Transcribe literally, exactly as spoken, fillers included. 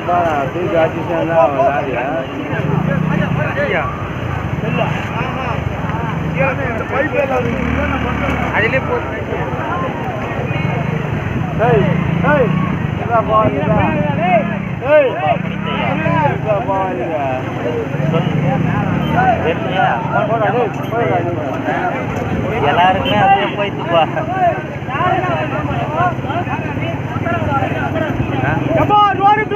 தூக்கி அடிச்சுன்னா விளையாடியா அதிலே போட்டு எல்லாருக்குமே அப்படியே போயிட்டுப்பா Come on, run it